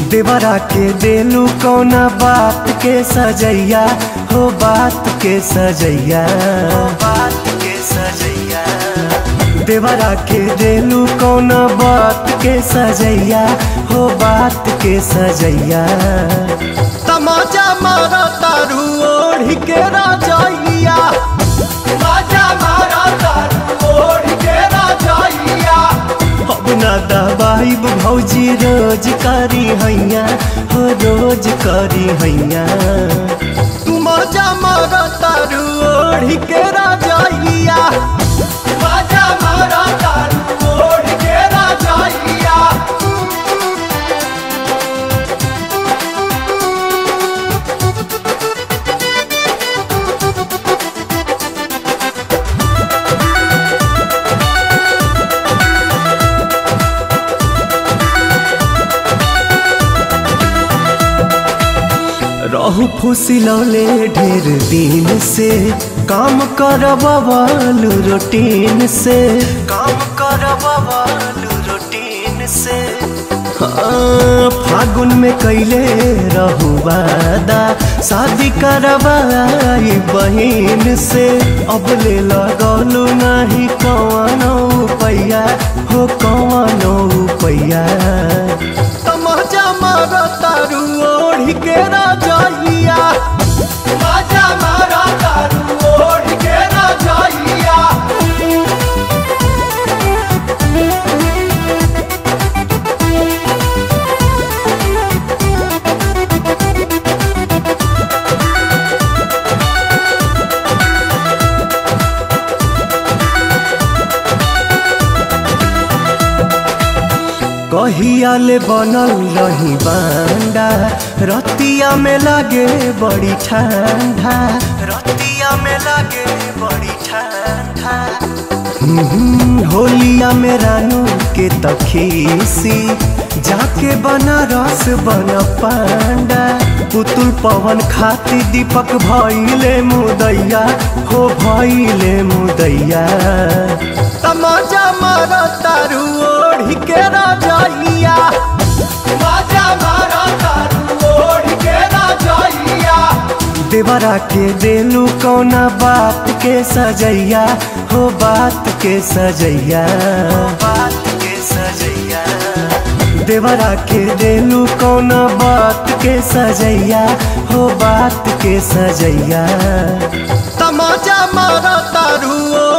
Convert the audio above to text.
देवरा के देलू कौना बात के सजैया हो बात के सजैया बात के सजैया देवरा के देलू कौना बात के सजैया हो बात के सजैया तमाचा मारा तारू ओढ़ के राजैया तमाचा मारा तारू ओढ़ के राजैया अब ना दबाई भौजी रोज करी हैया हो रोज करी हैया तुम मजा मारा तारू ओढ़ के राजैया मजा मारा तारू ओढ़ के राजैया रहू फुसिलौले ढेर दिन से काम करवालू रूटीन से काम करवालू रूटीन से फागुन में कैले रहू वादा शादी करवाई बहिन से अब ले लगलू नहीं कौनो पैया हो कौनो पैया तमाचा मारा तारू ओढ़ के राजैया तमाचा मारा तारू ओढ़ के राजैया कहिया ले बनल रही बांडा रतिया में लागे बड़ी ठंडा रतिया में लागे बड़ी ठंडा होलिया में रानू के तखीसी जाके बनारस बन पांडा पुतुल पवन खाती दीपक भइले मुदैया हो भइले मुदैया तमाचा मारा तारू ओढ़ के राजैया तमाचा मारा तारू ओढ़ के राजैया देवरा के देलू कौना बात के सजैया हो बात के सजैया बात के सजैया देवरा के देलू कौना बात के सजैया हो बात के सजैया तमाचा मारा तारू